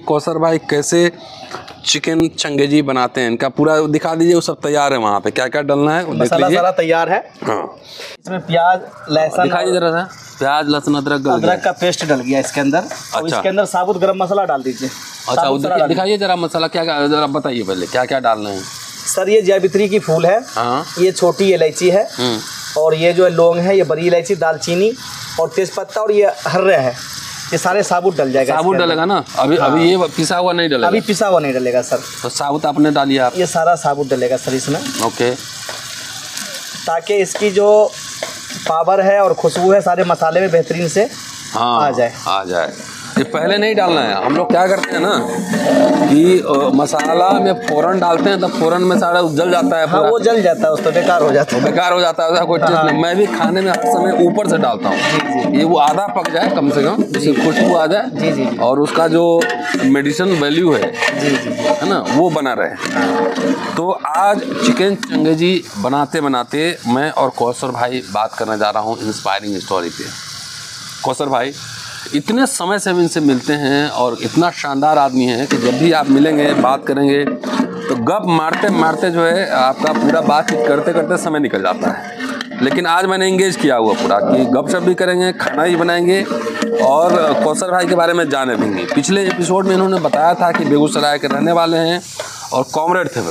कौसर भाई कैसे चिकन चंगेजी बनाते हैं, इनका पूरा दिखा दीजिए। वो सब तैयार है वहाँ पे, क्या क्या डालना है मसाला सारा तैयार है। हाँ, इसमें प्याज लहसुन दिखाइए जरा सा। प्याज लहसुन अदरक का पेस्ट डल गया इसके अंदर। अच्छा। इसके अंदर साबुत गरम मसाला डाल दीजिए। अच्छा, दिखाइए जरा मसाला क्या क्या, जरा बताइए पहले क्या क्या डालना है। सर ये जावित्री की फूल है। हाँ। ये छोटी इलायची है। और ये जो है लौंग है, ये बड़ी इलायची, दालचीनी और तेजपत्ता और ये हर्रा है। ये सारे साबुत डल जाएगा। साबुत डलेगा ना अभी? हाँ। अभी ये पिसा हुआ नहीं डलेगा? अभी पिसा हुआ नहीं डलेगा सर। तो साबुत आपने डालिए आप? ये सारा साबुत डलेगा सर इसमें। ओके। ताकि इसकी जो पावर है और खुशबू है सारे मसाले में बेहतरीन से आ जाए। ये पहले नहीं डालना है। हम लोग क्या करते हैं ना कि मसाला में फ़ौरन डालते हैं, तब फ़ौरन में सारा जल जाता है। हाँ, वो जल जाता है, उस तो बेकार हो जाता है, कोई टेस्ट नहीं। मैं भी खाने में हर समय ऊपर से डालता हूँ। ये वो आधा पक जाए कम से कम, जिससे खुशबू आ जाए। जी। और उसका जो मेडिसिन वैल्यू है है ना, वो बना रहे। तो आज चिकन चंगेजी बनाते बनाते मैं और कौसर भाई बात करने जा रहा हूँ इंस्पायरिंग स्टोरी पे। कौसर भाई इतने समय से हम इनसे मिलते हैं और इतना शानदार आदमी है कि जब भी आप मिलेंगे बात करेंगे तो गप मारते मारते जो है आपका पूरा बातचीत करते करते समय निकल जाता है। लेकिन आज मैंने इंगेज किया हुआ पूरा कि गपशप भी करेंगे, खाना भी बनाएंगे और कौसर भाई के बारे में जाने देंगे। पिछले एपिसोड में इन्होंने बताया था कि बेगूसराय के रहने वाले हैं और कॉमरेड थे,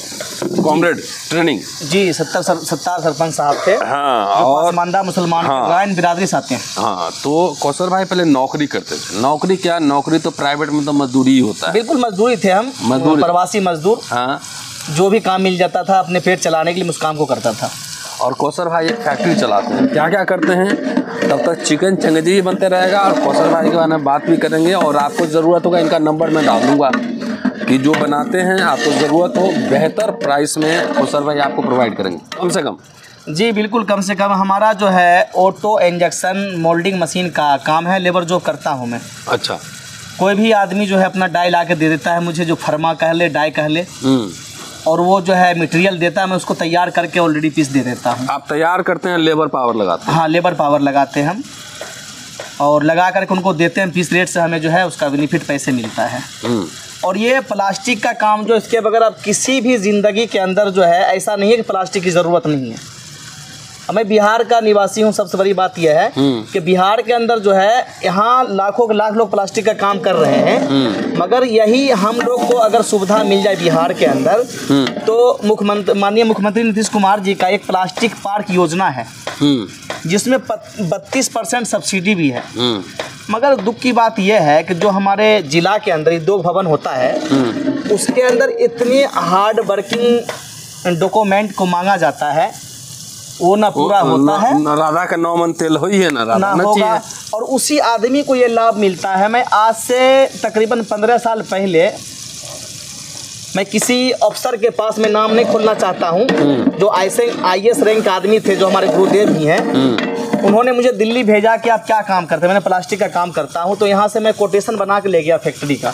कॉमरेड ट्रेनिंग। जी, सत्तार सरपंच साहब थे। हाँ, और मानदा मुसलमान गायन बिरादरी से आते हैं। हाँ, तो कौसर भाई पहले नौकरी करते थे। नौकरी क्या, नौकरी तो प्राइवेट में तो मजदूरी ही होता है। बिल्कुल मजदूरी थे हम, प्रवासी मजदूर। हाँ, जो भी काम मिल जाता था अपने पेट चलाने के लिए उस काम को करता था। और कौसर भाई एक फैक्ट्री चलाते हैं। क्या क्या करते हैं, तब तक चिकन चंगेजी भी बनते रहेगा और कौसर भाई के बारे में बात भी करेंगे। और आपको ज़रूरत होगा, इनका नंबर मैं डाल दूँगा कि जो बनाते हैं आपको ज़रूरत हो बेहतर प्राइस में कौसर भाई आपको प्रोवाइड करेंगे कम से कम। जी बिल्कुल, कम से कम। हमारा जो है ऑटो इंजेक्शन मोल्डिंग मशीन का काम है, लेबर जो करता हूँ मैं। अच्छा। कोई भी आदमी जो है अपना डाई ला के दे देता है मुझे, जो फर्मा कह ले, डाई कह ले, और वो जो है मटेरियल देता है, मैं उसको तैयार करके ऑलरेडी पीस दे देता हूँ। आप तैयार करते हैं, लेबर पावर लगाते हैं? हाँ, लेबर पावर लगाते हैं हम और लगा करके उनको देते हैं। पीस रेट से हमें जो है उसका बेनिफिट पैसे मिलता है। और ये प्लास्टिक का काम जो, इसके बगैर अब किसी भी ज़िंदगी के अंदर जो है ऐसा नहीं है कि प्लास्टिक की ज़रूरत नहीं है। मैं बिहार का निवासी हूँ, सबसे बड़ी बात यह है कि बिहार के अंदर जो है यहाँ लाखों के लाख लोग प्लास्टिक का काम कर रहे हैं, मगर यही हम लोग को अगर सुविधा मिल जाए बिहार के अंदर तो माननीय मुख्यमंत्री नीतीश कुमार जी का एक प्लास्टिक पार्क योजना है जिसमें 32% सब्सिडी भी है। मगर दुख की बात यह है कि जो हमारे जिला के अंदर उद्योग भवन होता है उसके अंदर इतने हार्ड वर्किंग डॉक्यूमेंट को मांगा जाता है, वो ना पूरा होता है। राधा का 9 मन तेल होई है ना होगा, और उसी आदमी को ये लाभ मिलता है। मैं आज से तकरीबन 15 साल पहले मैं किसी अफसर के पास में नाम नहीं खोलना चाहता हूँ, जो ऐसे IAS रैंक आदमी थे, जो हमारे गुरुदेव भी हैं, उन्होंने मुझे दिल्ली भेजा कि आप क्या काम करते हैं। मैंने प्लास्टिक का काम करता हूँ। तो यहाँ से मैं कोटेशन बना के ले गया फैक्ट्री का।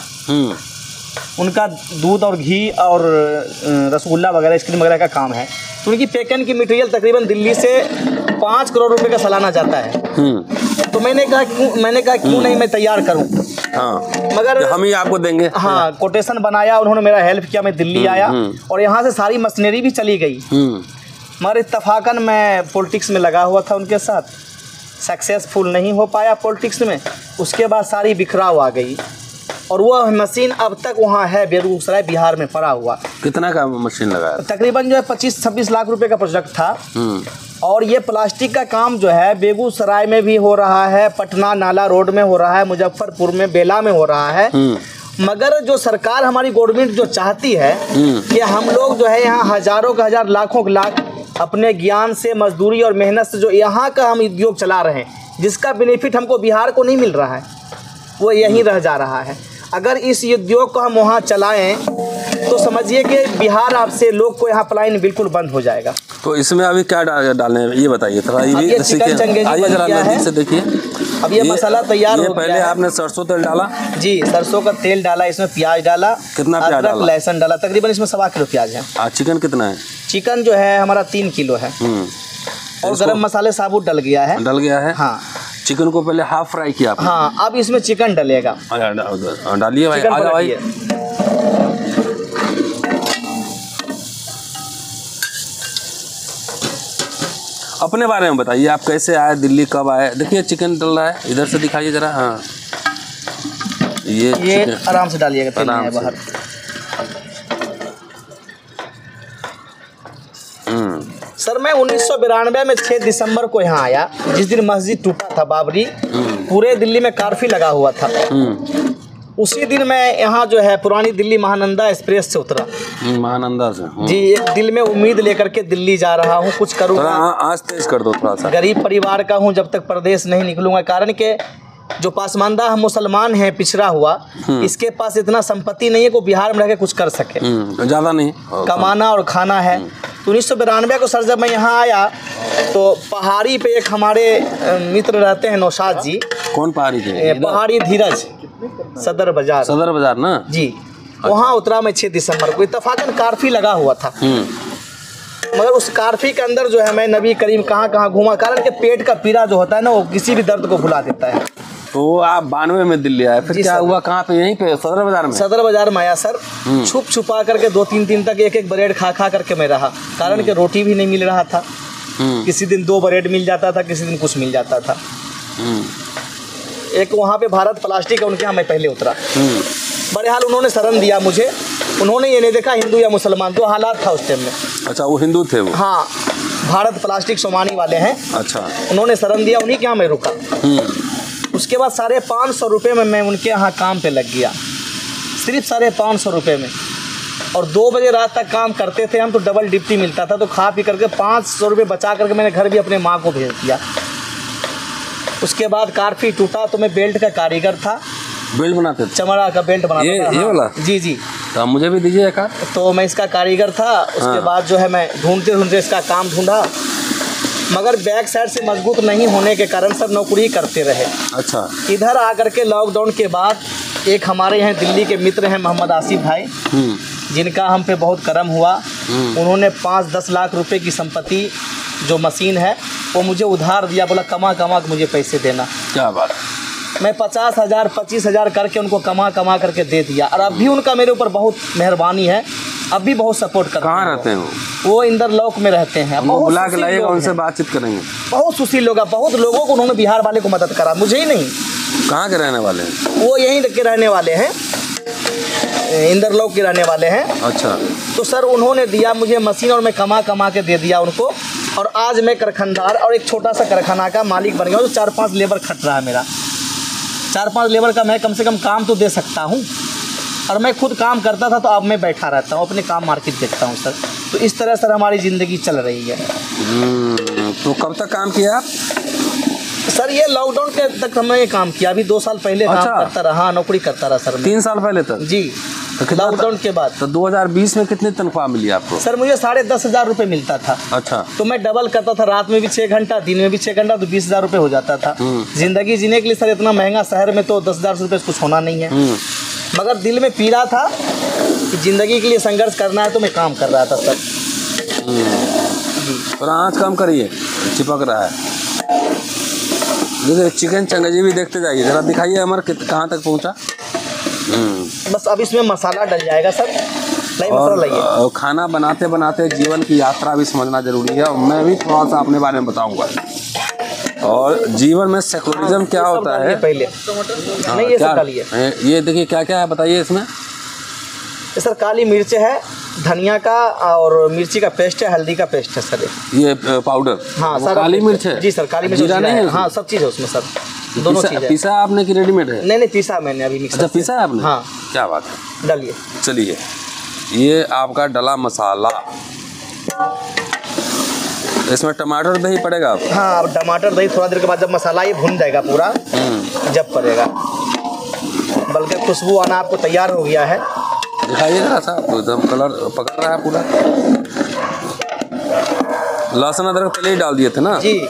उनका दूध और घी और रसगुल्ला वगैरह, आइसक्रीम वगैरह का काम है। तो उनकी पैकेन की मटेरियल तकरीबन दिल्ली से 5 करोड़ रुपए का सालाना जाता है। तो मैंने कहा क्यों नहीं मैं तैयार करूं। हाँ, मगर हम ही आपको देंगे। हाँ, कोटेशन बनाया, उन्होंने मेरा हेल्प किया, मैं दिल्ली आया और यहाँ से सारी मशीनरी भी चली गई। मगर इत्तफाकन मैं पॉलिटिक्स में लगा हुआ था उनके साथ, सक्सेसफुल नहीं हो पाया पॉलिटिक्स में। उसके बाद सारी बिखराव आ गई और वो मशीन अब तक वहाँ है, बेगूसराय बिहार में पड़ा हुआ। कितना का मशीन लगाया? तकरीबन जो है 25-26 लाख रुपए का प्रोजेक्ट था। और ये प्लास्टिक का काम जो है बेगूसराय में भी हो रहा है, पटना नाला रोड में हो रहा है, मुजफ्फरपुर में, बेला में हो रहा है। मगर जो सरकार हमारी गवर्नमेंट जो चाहती है कि हम लोग जो है यहाँ हजारों का हजार, लाखों के लाख अपने ज्ञान से, मजदूरी और मेहनत से जो यहाँ का हम उद्योग चला रहे हैं, जिसका बेनिफिट हमको बिहार को नहीं मिल रहा है, वो यहीं रह जा रहा है। अगर इस उद्योग को हम वहाँ चलाएं तो समझिए कि बिहार आपसे लोग को यहाँ पलायन बिल्कुल बंद हो जाएगा। तो इसमें अभी क्या डालने हैं ये बताइए थोड़ा। ये चिकन चंगेजी जरा से देखिए। अब ये मसाला तैयार हो गया है। पहले आपने सरसों तेल डाला? जी, सरसों का तेल डाला, इसमें प्याज डाला। कितना प्याज डाला? लहसुन डाला। तकरीबन इसमें 1.25 किलो प्याज है। चिकन कितना है? चिकन जो है हमारा 3 किलो है। और गरम मसाले साबुत डल गया है। डल गया है। हाँ, चिकन को पहले हाफ फ्राई किया आपने? हाँ, अब इसमें चिकन डलेगा। डालिए भाई, आजा भाई। अपने बारे में बताइए, आप कैसे आए दिल्ली, कब आए? देखिए चिकन डल रहा है, इधर से दिखाइए जरा। हाँ, ये आराम से डालिएगा, तेल नहीं है बाहर। सर मैं 1992 में 6 दिसंबर को यहाँ आया, जिस दिन मस्जिद टूटा था बाबरी। पूरे दिल्ली में कर्फ्यू लगा हुआ था। उसी दिन मैं यहाँ जो है पुरानी दिल्ली महानंदा एक्सप्रेस से उतरा। महानंदा से? जी, एक दिल में उम्मीद लेकर के दिल्ली जा रहा हूँ, कुछ करूँगा। आज तेज कर दो थोड़ा सा। गरीब परिवार का हूँ, जब तक प्रदेश नहीं निकलूंगा। कारण के जो पासमानदा हम मुसलमान हैं, पिछड़ा हुआ, इसके पास इतना संपत्ति नहीं है कि बिहार में रह के कुछ कर सके। ज़्यादा नहीं, कमाना और खाना है। 1992 को सर जब मैं यहाँ आया तो पहाड़ी पे एक हमारे मित्र रहते हैं, नौशाद जी। कौन पहाड़ी थे? पहाड़ी धीरज, सदर बाजार। सदर बाजार ना जी। वहाँ उतरा मैं 6 दिसंबर को। इत्तेफाकन कर्फ्यू लगा हुआ था, मगर उस कर्फ्यू के अंदर जो है मैं नबी करीम कहाँ कहाँ घूमा। कारण के पेट का पीड़ा जो होता है ना, वो किसी भी दर्द को भुला देता है। तो आप 92 में दिल्ली आए, फिर क्या हुआ? कहाँ पे? यहीं पे सदर बाजार में? सदर बाजार में आया सर। छुप छुपा करके 2-3 दिन तक एक ब्रेड खा करके मैं रहा। कारण के रोटी भी नहीं मिल रहा था। किसी दिन 2 ब्रेड मिल जाता था, किसी दिन कुछ मिल जाता था। एक वहाँ पे भारत प्लास्टिक है, उनके यहाँ मैं पहले उतरा। बहरहाल उन्होंने शरण दिया मुझे। उन्होंने ये नहीं देखा हिंदू या मुसलमान, जो हालात था उस टाइम में। अच्छा, वो हिंदू थे वो? हाँ, भारत प्लास्टिक सोमानी वाले हैं। अच्छा। उन्होंने शरण दिया, उन्हीं के यहाँ मैं रुका। उसके बाद 550 रुपये में मैं उनके यहाँ काम पे लग गया, सिर्फ 550 रुपये में। और 2 बजे रात तक काम करते थे हम, तो डबल डिप्टी मिलता था। तो खा पी करके 500 रुपये बचा करके मैंने घर भी अपने माँ को भेज दिया। उसके बाद कर्फ्यू टूटा तो मैं बेल्ट का कारीगर था। बेल्ट बनाते थे? चमड़ा का बेल्ट बनाता था। ये वाला? जी जी। तो मुझे भी दीजिए एक। तो मैं इसका कारीगर था। उसके बाद जो है मैं ढूंढते ढूंढते इसका काम ढूंढा, मगर बैक साइड से मजबूत नहीं होने के कारण सब नौकरी करते रहे। अच्छा। इधर आकर के लॉकडाउन के बाद एक हमारे यहाँ दिल्ली के मित्र हैं मोहम्मद आसिफ भाई, जिनका हम पे बहुत करम हुआ। उन्होंने 5-10 लाख रुपए की संपत्ति जो मशीन है वो मुझे उधार दिया। बोला कमा कमा के मुझे पैसे देना। क्या बात। मैं 50,000 25,000 करके उनको कमा करके दे दिया। और अब भी उनका मेरे ऊपर बहुत मेहरबानी है, अब भी बहुत सपोर्ट करते हैं। कहाँ रहते हैं वो इंदर लौक में रहते हैं। बुला के लाइएगा, उनसे बातचीत करेंगे। बहुत सुशील लोग हैं, बहुत लोगों को उन्होंने बिहार वाले को मदद करा, मुझे ही नहीं। कहाँ के रहने वाले हैं? वो यहीं के रहने वाले हैं, इंदर लौक के रहने वाले हैं। अच्छा। तो सर उन्होंने दिया मुझे मशीन और मैं कमा के दे दिया उनको। और आज मैं कारखानदार और एक छोटा सा कारखाना का मालिक बन गया हूँ। 4-5 लेबर खट रहा है मेरा। 4-5 लेबर का मैं कम से कम काम तो दे सकता हूँ। और मैं खुद काम करता था, तो अब मैं बैठा रहता हूँ, अपने काम मार्केट देखता हूँ सर। तो इस तरह सर हमारी ज़िंदगी चल रही है। तो कब तक काम किया आप? सर ये लॉकडाउन के तक हमने ये काम किया। अभी 2 साल पहले काम करता रहा, नौकरी करता रहा सर। 3 साल पहले तक? जी, लॉकडाउन के बाद। तो 2020 में कितनी तनख्वाह मिली आपको? सर मुझे 10,500 रुपये मिलता था। अच्छा। तो मैं डबल करता था, रात में भी 6 घंटा, दिन में भी 6 घंटा, तो 20,000 रुपये हो जाता था। जिंदगी जीने के लिए सर इतना महंगा शहर में तो 10,000 रुपये कुछ होना नहीं है। मगर दिल में पीड़ा था कि ज़िंदगी के लिए संघर्ष करना है, तो मैं काम कर रहा था सर। और आज काम करिए, चिपक रहा है। देखिए चिकन चंगेजी भी देखते जाइए, जरा दिखाइए हमारे कहाँ तक पहुँचा। बस अब इसमें मसाला डल जाएगा सर। और खाना बनाते बनाते जीवन की यात्रा भी समझना जरूरी है। और मैं भी थोड़ा सा अपने बारे में बताऊंगा। और जीवन में सेकुलरिज्म क्या होता है पहले। नहीं ये सब डालिए। ये देखिए क्या क्या है, बताइए इसमें। सर काली मिर्च है, धनिया का और मिर्ची का पेस्ट है, हल्दी का पेस्ट है सर। ये पाउडर? हाँ सर। काली मिर्च है? जी सर, काली मिर्च जीरा नहीं है? हाँ सब चीज़ है उसमें सर, दोनों चीज़। पीसा आपने कि रेडीमेड है? नहीं पीसा मैंने अभी मिक्सर। अच्छा पीसा है आपने? हाँ। क्या बात है। डालिए। चलिए ये आपका डला मसाला, इसमें टमाटर दही पड़ेगा आप? हाँ, अब टमाटर दही थोड़ा देर के बाद जब मसाला ये भुन जाएगा पूरा, जब पड़ेगा, बल्कि खुशबू आना आपको तैयार हो गया है। दिखाइए जरा सा, तो एकदम कलर पकड़ रहा है पूरा। लहसुन अदरक पहले ही डाल दिए थे ना? जी।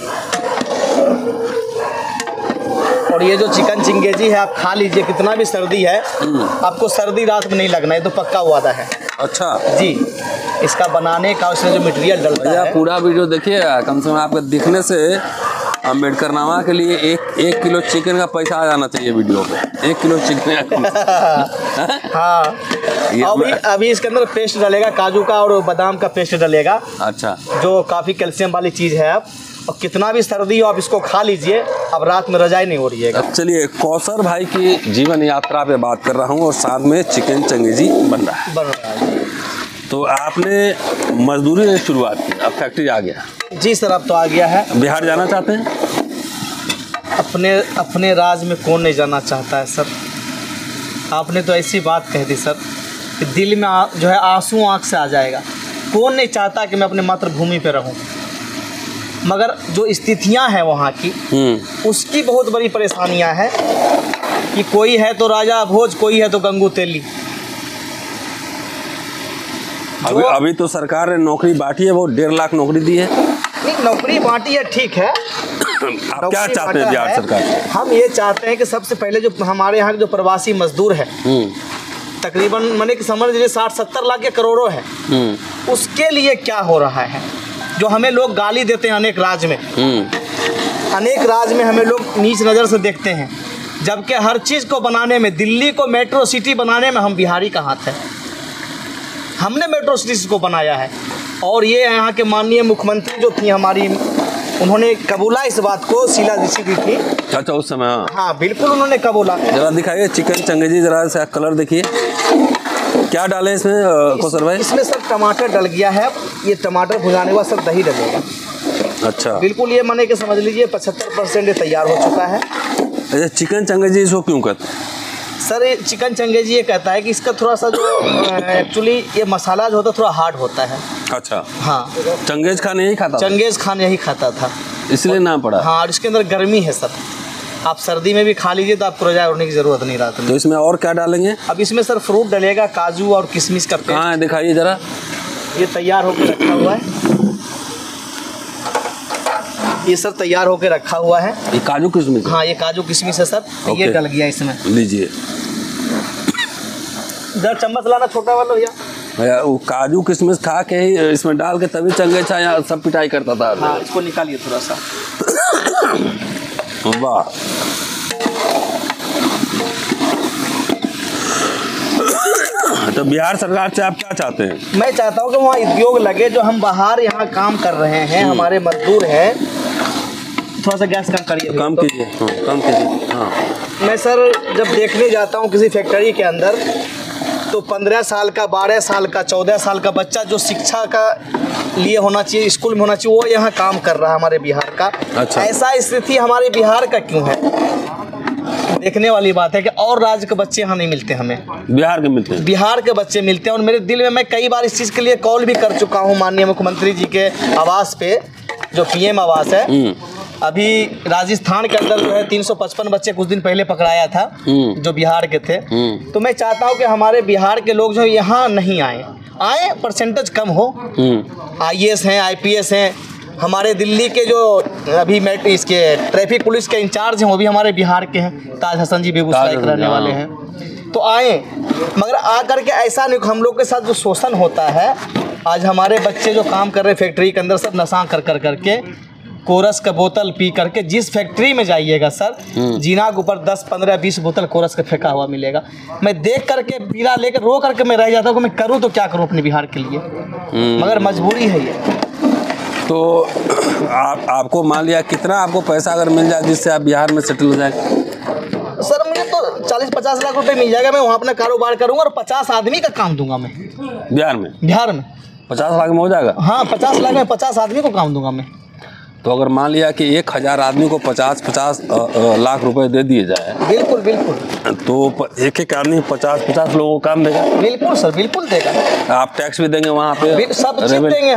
और ये जो चिकन चिंगेजी है आप खा लीजिए, कितना भी सर्दी है आपको सर्दी रात में नहीं लगना, ये तो पक्का वादा है। अच्छा जी। इसका बनाने का उसमें जो मटेरियल डलता है, पूरा वीडियो देखिए, कम से कम आपके दिखने से अम्बेडकर नामा के लिए एक किलो चिकन का पैसा आ जाना चाहिए वीडियो पे। 1 किलो चिकन। हाँ, अभी इसके अंदर पेस्ट डलेगा, काजू का और बादाम का पेस्ट डलेगा। अच्छा, जो काफ़ी कैल्शियम वाली चीज़ है। अब और कितना भी सर्दी हो आप इसको खा लीजिए, अब रात में रजाई नहीं हो रही है। अब चलिए कौसर भाई की जीवन यात्रा पे बात कर रहा हूँ और साथ में चिकन चंगेजी बन रहा है। तो आपने मजदूरी से शुरुआत की, अब फैक्ट्री आ गया। जी सर, अब तो आ गया है। बिहार जाना चाहते हैं? अपने राज्य में कौन नहीं जाना चाहता है सर। आपने तो ऐसी बात कह दी सर कि दिल में जो है आंसू आँख से आ जाएगा। कौन नहीं चाहता कि मैं अपने मातृभूमि पे रहूं, मगर जो स्थितियां हैं वहाँ की, उसकी बहुत बड़ी परेशानियां हैं कि कोई है तो राजा भोज, कोई है तो गंगू तेली। अभी तो सरकार ने नौकरी बांटी है, वो 1.5 लाख नौकरी दी है। नहीं, नौकरी बांटी है, ठीक है। आप क्या चाहते हैं बिहार सरकार से? हम ये चाहते हैं कि सबसे पहले जो हमारे यहाँ के जो प्रवासी मजदूर है, तकरीबन मैंने कि समझ लीजिए 60-70 लाख या करोड़ों है, उसके लिए क्या हो रहा है। जो हमें लोग गाली देते हैं अनेक राज्य में, अनेक राज्य में हमें लोग नीच नज़र से देखते हैं, जबकि हर चीज़ को बनाने में, दिल्ली को मेट्रो सिटी बनाने में हम बिहारी का हाथ है। हमने मेट्रो सिटी को बनाया है। और ये यहाँ के माननीय मुख्यमंत्री जो थी हमारी, उन्होंने कबूला इस बात को, शीला दीक्षित जी थी। अच्छा, उस समय हाँ बिल्कुल उन्होंने कबूला। जरा दिखाइए चिकन चंगेजी, जरा सा कलर देखिए, क्या डालें इसमें कौसर भाई? इसमें सब टमाटर डल गया है। ये टमाटर भुजाने के बाद सब दही डलेगा। अच्छा, बिल्कुल ये माने कि समझ लीजिए 75% ये तैयार हो चुका है। अच्छा, चिकन चंगेजी इसको क्यों कहते हैं? सर ये चिकन चंगेजी ये कहता है कि इसका थोड़ा सा जो एक्चुअली ये मसाला जो होता है थोड़ा हार्ड होता है। अच्छा, हाँ, चंगेज खान यही खाता था? चंगेज खान यही खाता था, इसलिए नाम पड़ा। हाँ, और इसके अंदर गर्मी है सर, आप सर्दी में भी खा लीजिए तो आपको रजाई ओढ़ने की जरूरत नहीं रात में। तो इसमें और क्या डालेंगे? अब इसमें सर फ्रूट डलेगा, काजू और किशमिश का पेस्ट। कहाँ है, दिखाइए जरा। ये तैयार होकर रखा हुआ है, ये सर तैयार होकर रखा हुआ है। ये काजू किशमिश? हाँ, ये काजू किशमिश है सर। ये डल गया इसमें। लीजिए जरा चम्मच लाना छोटा वाला भैया। वो काजू किशमिश खा के ही इसमें डाल के तभी चंगेजा यहाँ सब पिटाई करता था। हाँ, इसको निकालिए थोड़ा सा। वाह, तो बिहार सरकार से आप क्या चाहते हैं? मैं चाहता हूँ कि वहाँ उद्योग लगे, जो हम बाहर यहाँ काम कर रहे हैं, हमारे मजदूर हैं। थोड़ा सा गैस कम करिए। कम कीजिए, कम कीजिए। हाँ, मैं सर जब देखने जाता हूँ किसी फैक्ट्री के अंदर, तो 15 साल का, 12 साल का, 14 साल का बच्चा जो शिक्षा का लिए होना चाहिए, स्कूल में होना चाहिए, वो यहाँ काम कर रहा है हमारे बिहार का। अच्छा, ऐसा स्थिति हमारे बिहार का क्यों है? देखने वाली बात है कि और राज्य के बच्चे यहाँ नहीं मिलते, हमें बिहार के मिलते हैं। बिहार के बच्चे मिलते हैं। और मेरे दिल में, मैं कई बार इस चीज़ के लिए कॉल भी कर चुका हूँ माननीय मुख्यमंत्री जी के आवास पे, जो PM आवास है। अभी राजस्थान के अंदर जो है 355 बच्चे कुछ दिन पहले पकड़ाया था, जो बिहार के थे। तो मैं चाहता हूँ कि हमारे बिहार के लोग जो यहाँ नहीं आए, परसेंटेज कम हो। IAS हैं, IPS हैं। हमारे दिल्ली के जो अभी इसके ट्रैफिक पुलिस के इंचार्ज हैं, वो भी हमारे बिहार के हैं, ताज हसन जी बेगूसराय के रहने वाले हैं। तो आए, मगर आ करके ऐसा नहीं, हम लोग के साथ जो शोषण होता है। आज हमारे बच्चे जो काम कर रहे हैं फैक्ट्री के अंदर, सब नशा कर करके, कोरस का बोतल पी करके, जिस फैक्ट्री में जाइएगा सर, जीना के ऊपर 10, 15, 20 बोतल कोरस का फेंका हुआ मिलेगा। मैं देख करके, पीला लेकर रो करके मैं रह जाता हूँ कि मैं करूँ तो क्या करूँ अपने बिहार के लिए, मगर मजबूरी है ये। तो आपको मान लिया कितना आपको पैसा अगर मिल जाए जिससे आप बिहार में सेटल हो जाए? सर मुझे तो 40-50 लाख रुपए मिल जाएगा, मैं वहाँ अपना कारोबार करूँगा और 50 आदमी का काम दूंगा मैं बिहार में। 50 लाख में हो जाएगा? हाँ, 50 लाख में 50 आदमी को काम दूंगा मैं। तो अगर मान लिया कि 1000 आदमी को 50 लाख रुपए दे दिए जाए, बिल्कुल बिल्कुल, तो एक आदमी 50 लोगों को काम देगा। बिल्कुल सर, बिल्कुल देगा। आप टैक्स भी देंगे वहाँ पे? सब चीज देंगे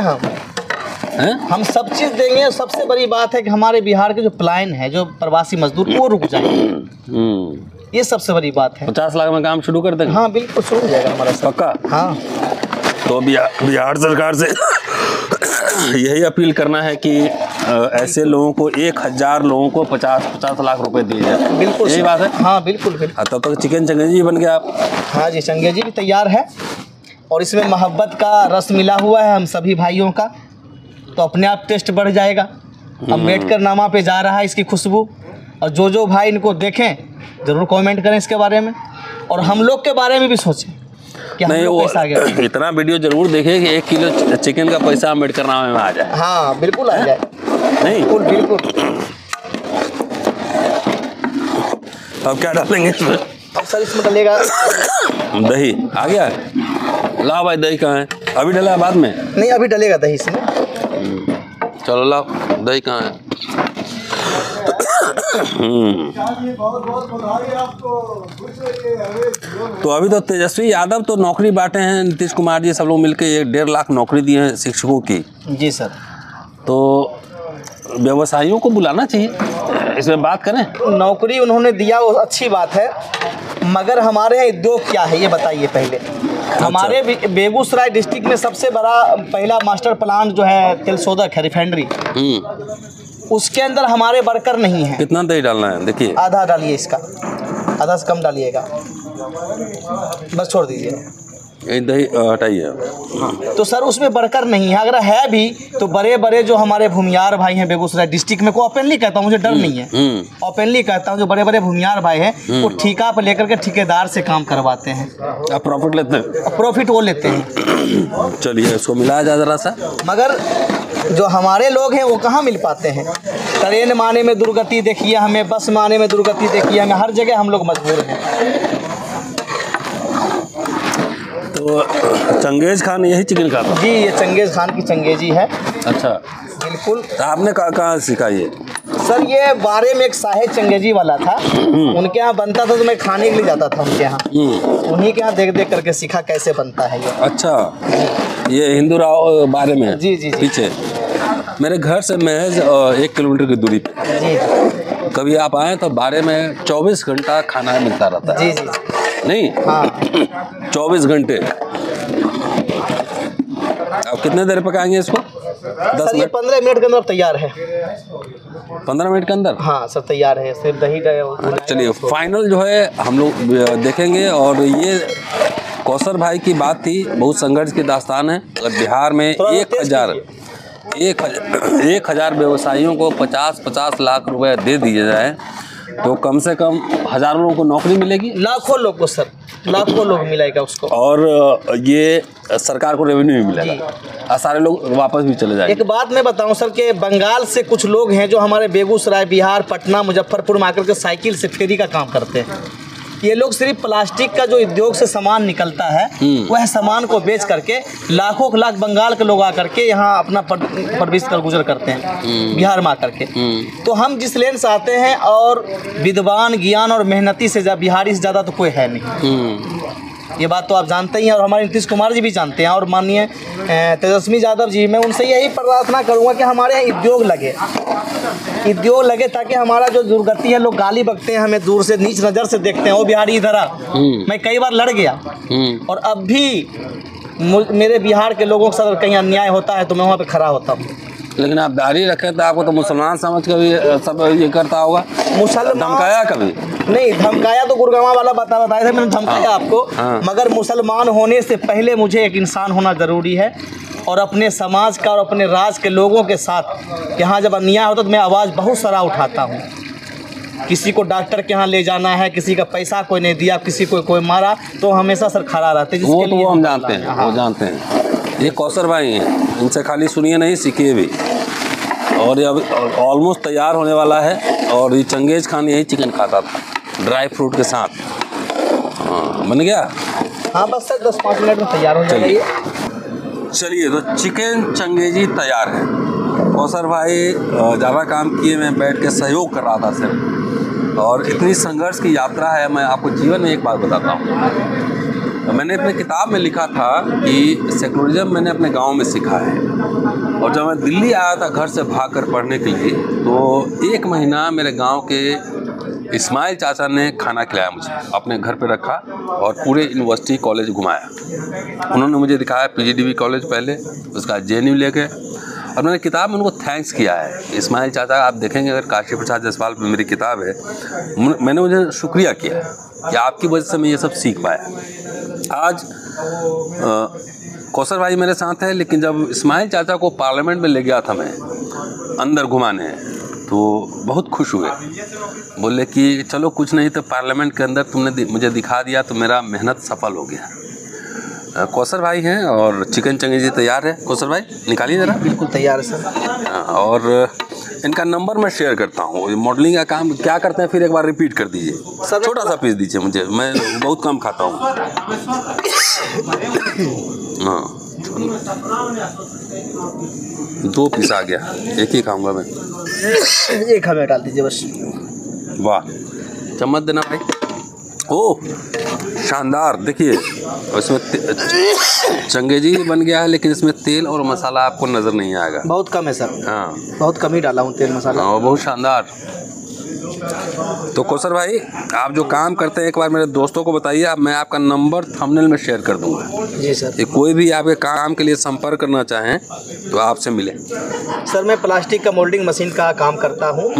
हम सब चीज़ देंगे। सबसे बड़ी बात है कि हमारे बिहार के जो प्लान है, जो प्रवासी मजदूर, वो रुक जाए। ये सबसे बड़ी बात है। 50 लाख में काम शुरू कर देंगे? हाँ बिल्कुल, शुरू हो जाएगा हमारा। पक्का? हाँ। तो बिहार सरकार से यही अपील करना है कि ऐसे लोगों को 1000 लोगों को 50 लाख रुपए दिए जाए। बिल्कुल, यही बात है। हाँ बिल्कुल बिल्कुल। तब तक चिकन चंगेजी बन गया आप। हाँ जी, चंगेजी भी तैयार है और इसमें मोहब्बत का रस मिला हुआ है हम सभी भाइयों का, तो अपने आप टेस्ट बढ़ जाएगा। अम्बेडकरनामा पे जा रहा है इसकी खुशबू। और जो भाई इनको देखें ज़रूर कमेंट करें इसके बारे में, और हम लोग के बारे में भी सोचें कि नहीं वो पैसा आ गया। इतना वीडियो जरूर देखें कि 1 किलो चिकन का पैसा अम्बेडकरनामा में आ जाए। हाँ बिल्कुल आ जाए, नहीं बिल्कुल। अब क्या डालेंगे इसमें? अब सर इसमें डलेगा दही। आ गया? लाओ भाई, दही कहाँ है? अभी डला है बाद में? नहीं, अभी डलेगा दही इसमें। चलो लाओ, दही कहाँ है? तो अभी तो तेजस्वी यादव तो नौकरी बांटे हैं, नीतीश कुमार जी सब लोग मिलकर 1.5 लाख नौकरी दिए हैं शिक्षकों की। जी सर। तो व्यवसायियों को बुलाना चाहिए, इसमें बात करें। नौकरी उन्होंने दिया वो अच्छी बात है, मगर हमारे यहाँ उद्योग क्या है ये बताइए पहले। हमारे बेगूसराय डिस्ट्रिक्ट में सबसे बड़ा पहला मास्टर प्लांट जो है तेलशोधक है, रिफाइनरी, उसके अंदर हमारे वर्कर नहीं है। कितना दही डालना है? देखिए आधा डालिए इसका, आधा से कम डालिएगा, बस छोड़ दीजिए। दही हटाइए। तो सर उसमें वर्कर नहीं है, अगर है भी तो बड़े बड़े जो हमारे भूमियार भाई हैं बेगूसराय डिस्ट्रिक्ट में, को ओपनली कहता हूँ, मुझे डर नहीं है, ओपनली कहता हूँ, जो बड़े बड़े भूमियार भाई हैं वो ठेका पर लेकर के ठेकेदार से काम करवाते हैं। आप प्रॉफिट लेते हैं? प्रॉफिट वो लेते हैं। चलिए इसको मिलाया जाए जरा सा। मगर जो हमारे लोग हैं वो कहाँ मिल पाते हैं। ट्रेन में आने में दुर्गति देखिए हमें, बस में आने में दुर्गति देखिए हमें, हर जगह हम लोग मजबूर हैं। तो चंगेज खान यही चिकन खाता? जी, ये चंगेज खान की चंगेजी है। अच्छा, बिल्कुल। तो आपने कहाँ सीखा ये? सर ये बारे में एक साहेब चंगेजी वाला था, उनके यहाँ बनता था तो मैं खाने के लिए जाता था उनके यहाँ, उन्हीं के यहाँ देख देख करके सीखा कैसे बनता है ये। अच्छा, ये हिंदू राव बारे में? जी जी जी। पीछे मेरे घर से महज 1 किलोमीटर की दूरी पे। जी। कभी आप आए तो बारे में 24 घंटा खाना मिलता रहता है। जी जी। नहीं? हाँ 24 घंटे। आप कितने देर पकाएंगे इसको? 10 सर ये मिनट? 15 मिनट के अंदर तैयार है। 15 मिनट के अंदर? हाँ सर तैयार है, सिर्फ दही। चलिए फाइनल जो है हम लोग देखेंगे। और ये कौसर भाई की बात थी, बहुत संघर्ष की दास्तान है। अगर बिहार में 1,000 व्यवसायियों को 50-50 लाख रुपए दे दिए जाए तो कम से कम हजारों लोगों को नौकरी मिलेगी। लाखों लोग को सर, लाखों लोग मिलेगा उसको, और ये सरकार को रेवेन्यू भी मिलेगा और सारे लोग वापस भी चले जाएंगे। एक बात मैं बताऊं सर कि बंगाल से कुछ लोग हैं जो हमारे बेगूसराय, बिहार, पटना, मुजफ्फरपुर में आकर के साइकिल से फेरी का काम करते हैं। ये लोग सिर्फ प्लास्टिक का जो उद्योग से सामान निकलता है वह सामान को बेच करके लाखों लाख बंगाल के लोग आकर के यहाँ अपना परवेश कर गुजर करते हैं बिहार में आकर के। तो हम जिस लेन से आते हैं, और विद्वान, ज्ञान और मेहनती से बिहारी से ज़्यादा तो कोई है नहीं। ये बात तो आप जानते ही हैं, और हमारे नीतीश कुमार जी भी जानते हैं, और माननीय तेजस्वी यादव जी, मैं उनसे यही प्रार्थना करूंगा कि हमारे यहाँ उद्योग लगे, ताकि हमारा जो दुर्गति है, लोग गाली बकते हैं, हमें दूर से नीच नज़र से देखते हैं, वो बिहारी इधर आ। मैं कई बार लड़ गया, और अब भी मेरे बिहार के लोगों के साथ कहीं अन्याय होता है तो मैं वहाँ पे खड़ा होता हूँ। लेकिन आप दाढ़ी रखे तो आपको तो मुसलमान समझ कर भी सब ये करता होगा। मुसलमान धमकाया कभी? नहीं, धमकाया तो गुड़गांव वाला बताया था, मैंने धमकाया आपको। मगर मुसलमान होने से पहले मुझे एक इंसान होना ज़रूरी है, और अपने समाज का और अपने राज्य के लोगों के साथ यहाँ जब अन्याय होता तो मैं आवाज़ बहुत सारा उठाता हूँ। किसी को डॉक्टर के यहाँ ले जाना है, किसी का पैसा कोई नहीं दिया, किसी को कोई मारा, तो हमेशा सर खड़ा रहते हैं। वो तो हम जानते हैं, वो जानते हैं। ये कौसर भाई हैं, इनसे खाली सुनिए नहीं, सीखिए भी। और ये अब ऑलमोस्ट तैयार होने वाला है। और ये चंगेज खान यही चिकन खाता था ड्राई फ्रूट के साथ। हाँ, बन गया? हाँ बस सर 10-5 मिनट में तैयार हो जाएगा ये। चलिए, तो चिकन चंगेजी तैयार है। कौसर भाई ज़्यादा काम किए, मैं बैठ के सहयोग कर रहा था सिर्फ। और इतनी संघर्ष की यात्रा है। मैं आपको जीवन में एक बात बताता हूँ। मैंने अपने किताब में लिखा था कि सेकुलरिज्म मैंने अपने गांव में सीखा है। और जब मैं दिल्ली आया था घर से भागकर पढ़ने के लिए, तो 1 महीना मेरे गांव के इस्माइल चाचा ने खाना खिलाया मुझे, अपने घर पे रखा और पूरे यूनिवर्सिटी कॉलेज घुमाया। उन्होंने मुझे दिखाया PGDB कॉलेज पहले, उसका JNU लेके, और मैंने किताब में उनको थैंक्स किया है। इस्माइल चाचा आप देखेंगे, अगर काशी प्रसाद जायसवाल पे मेरी किताब है, मैंने उन्हें शुक्रिया किया कि आपकी वजह से मैं ये सब सीख पाया। आज कौसर भाई मेरे साथ है, लेकिन जब इस्माइल चाचा को पार्लियामेंट में ले गया था मैं अंदर घुमाने, तो बहुत खुश हुए। बोले कि चलो कुछ नहीं तो पार्लियामेंट के अंदर तुमने मुझे दिखा दिया तो मेरा मेहनत सफल हो गया। कौसर भाई हैं और चिकन चंगेजी तैयार है। कौसर भाई निकालिए ज़रा। बिल्कुल तैयार है सर। और इनका नंबर मैं शेयर करता हूँ। मॉडलिंग का काम क्या करते हैं फिर एक बार रिपीट कर दीजिए सर। छोटा सा पीस दीजिए मुझे, मैं बहुत कम खाता हूँ। हाँ 2 पीस आ गया, एक ही खाऊंगा मैं। एक हमें डाल दीजिए बस। वाह, चम्मच देना भाई। ओह शानदार, देखिए इसमें चंगेजी बन गया है, लेकिन इसमें तेल और मसाला आपको नज़र नहीं आएगा। बहुत कम है सर। हाँ बहुत कम ही डाला हूँ तेल मसाला। हाँ बहुत शानदार। तो कौसर भाई आप जो काम करते हैं एक बार मेरे दोस्तों को बताइए। अब मैं आपका नंबर थंबनेल में शेयर कर दूंगा। जी सर। ये कोई भी आपके काम के लिए संपर्क करना चाहें तो आपसे मिले। सर मैं प्लास्टिक का मोल्डिंग मशीन का काम करता हूँ।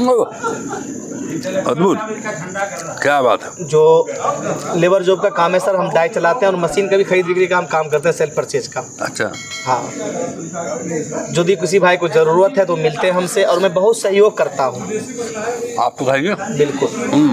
अद्भुत, क्या बात है। जो लेबर जॉब का काम है सर, हम डाई चलाते हैं और मशीन का भी खरीद बिक्री का हम काम करते हैं, सेल परचेज का। अच्छा हाँ, यदि किसी भाई को ज़रूरत है तो मिलते हैं हमसे, और मैं बहुत सहयोग करता हूँ। आपको खाइए। बिल्कुल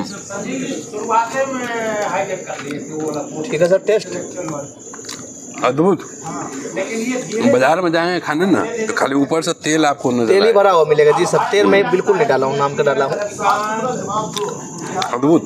ठीक है सर। टेस्ट अद्भुत। बाजार में जाएंगे खाने ना तो खाली ऊपर से तेल आपको नजर तेल ही भरा हुआ मिलेगा। जी सर, तेल मैं बिल्कुल नहीं डाला हूँ, नाम का डाला हूँ। अद्भुत।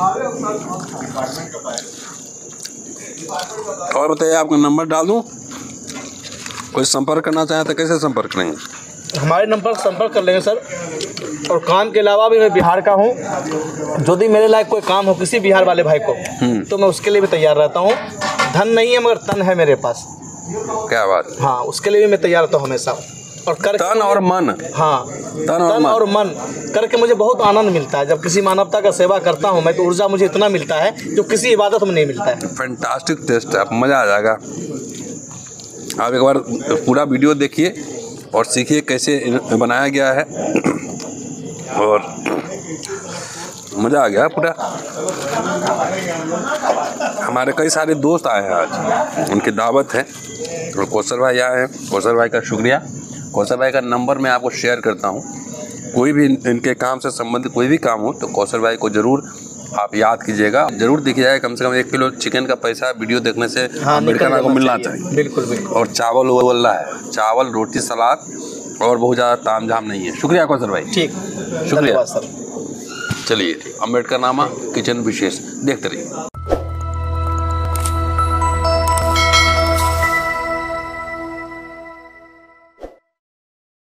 और बताइए आपका नंबर डाल दूँ, कोई संपर्क करना चाहे तो कैसे संपर्क करेंगे? हमारे नंबर पर संपर्क कर लेंगे सर। और काम के अलावा भी मैं बिहार का हूँ। यदि मेरे लायक कोई काम हो किसी बिहार वाले भाई को तो मैं उसके लिए भी तैयार रहता हूँ। धन नहीं है मगर तन है मेरे पास। क्या बात। हाँ, उसके लिए भी मैं तैयार रहता हूँ हमेशा। और कर तन और मन। हाँ, तन और मन करके मुझे बहुत आनंद मिलता है। जब किसी मानवता का सेवा करता हूँ मैं तो ऊर्जा मुझे इतना मिलता है जो किसी इबादत में नहीं मिलता है। फैंटास्टिक टेस्ट है, आप मज़ा आ जाएगा। आप एक बार पूरा वीडियो देखिए और सीखिए कैसे बनाया गया है, और मज़ा आ गया पूरा। हमारे कई सारे दोस्त आए हैं आज, उनकी दावत है और कौसर भाई आए हैं। कौसर भाई का शुक्रिया। कौसर भाई का नंबर मैं आपको शेयर करता हूँ। कोई भी इनके काम से संबंधित कोई भी काम हो तो कौसर भाई को ज़रूर आप याद कीजिएगा, जरूर देखिए। कम से कम 1 किलो चिकन का पैसा वीडियो देखने से अम्बेडकर को मिलना चाहिए। बिल्कुल बिल्कुल। और चावल वल्ला है, चावल रोटी सलाद और बहुत ज़्यादा ताम झाम नहीं है। शुक्रिया कौसर भाई। ठीक, शुक्रिया सर। चलिए, अम्बेडकर नामा किचन विशेष देखते रहिए।